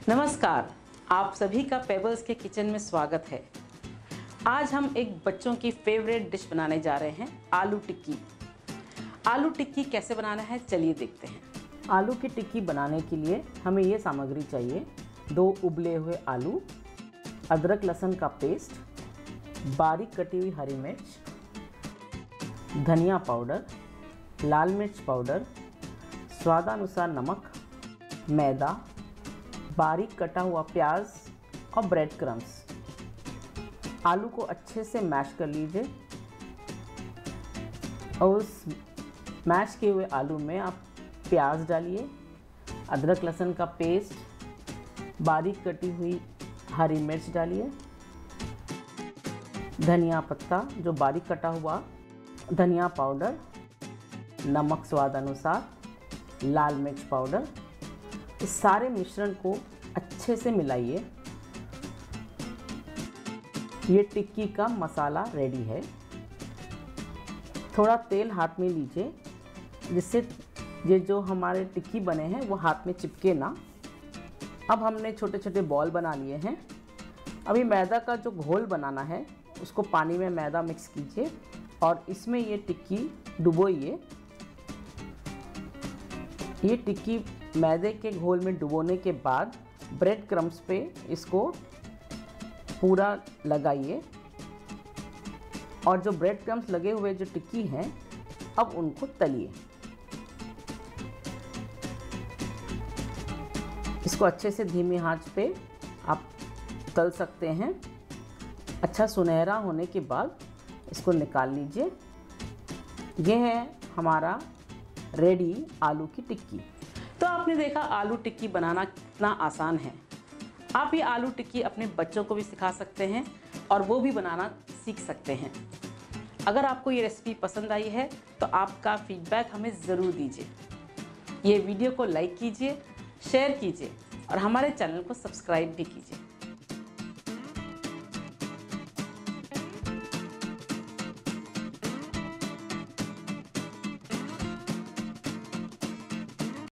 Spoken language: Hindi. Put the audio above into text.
नमस्कार, आप सभी का पेबल्स के किचन में स्वागत है। आज हम एक बच्चों की फेवरेट डिश बनाने जा रहे हैं, आलू टिक्की। आलू टिक्की कैसे बनाना है, चलिए देखते हैं। आलू की टिक्की बनाने के लिए हमें ये सामग्री चाहिए: 2 उबले हुए आलू, अदरक लहसुन का पेस्ट, बारीक कटी हुई हरी मिर्च, धनिया पाउडर, लाल मिर्च पाउडर, स्वादानुसार नमक, मैदा, बारीक कटा हुआ प्याज और ब्रेड क्रम्स। आलू को अच्छे से मैश कर लीजिए और उस मैश किए हुए आलू में आप प्याज डालिए, अदरक लहसुन का पेस्ट, बारीक कटी हुई हरी मिर्च डालिए, धनिया पत्ता जो बारीक कटा हुआ, धनिया पाउडर, नमक स्वाद अनुसार, लाल मिर्च पाउडर। इस सारे मिश्रण को अच्छे से मिलाइए। ये टिक्की का मसाला रेडी है। थोड़ा तेल हाथ में लीजिए जिससे ये जो हमारे टिक्की बने हैं वो हाथ में चिपके ना। अब हमने छोटे छोटे बॉल बना लिए हैं। अभी मैदा का जो घोल बनाना है उसको पानी में मैदा मिक्स कीजिए और इसमें ये टिक्की डुबोइए। ये टिक्की मैदे के घोल में डुबोने के बाद ब्रेड क्रम्स पे इसको पूरा लगाइए और जो ब्रेड क्रम्स लगे हुए जो टिक्की हैं अब उनको तलिए। इसको अच्छे से धीमी आंच पे आप तल सकते हैं। अच्छा सुनहरा होने के बाद इसको निकाल लीजिए। यह है हमारा रेडी आलू की टिक्की। तो आपने देखा आलू टिक्की बनाना कितना आसान है। आप ये आलू टिक्की अपने बच्चों को भी सिखा सकते हैं और वो भी बनाना सीख सकते हैं। अगर आपको ये रेसिपी पसंद आई है तो आपका फीडबैक हमें ज़रूर दीजिए। ये वीडियो को लाइक कीजिए, शेयर कीजिए और हमारे चैनल को सब्सक्राइब भी कीजिए।